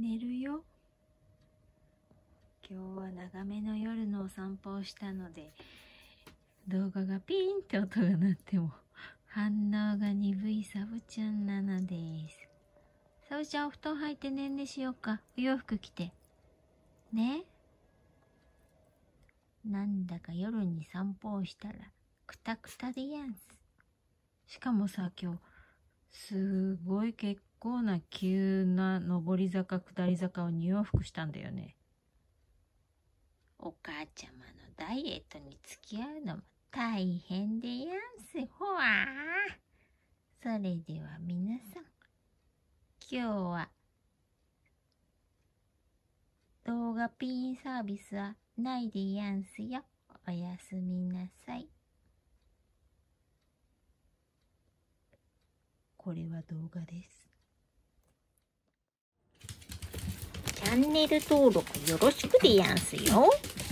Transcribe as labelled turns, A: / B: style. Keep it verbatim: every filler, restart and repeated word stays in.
A: 寝るよ。今日は長めの夜のお散歩をしたので、動画がピーンって音が鳴っても反応が鈍いサブちゃんなのです。サブちゃん、お布団履いてねんねしようか。お洋服着てね。なんだか夜に散歩をしたらクタクタでやんす。しかもさ、今日すごい結構な急な上り坂下り坂をに往復したんだよね。お母ちゃまのダイエットに付き合うのも大変でやんす。ほわー。それでは皆さん、今日は動画ピーンサービスはないでやんすよ。おやすみなさい。これは動画です。チャンネル登録よろしくでやんすよ。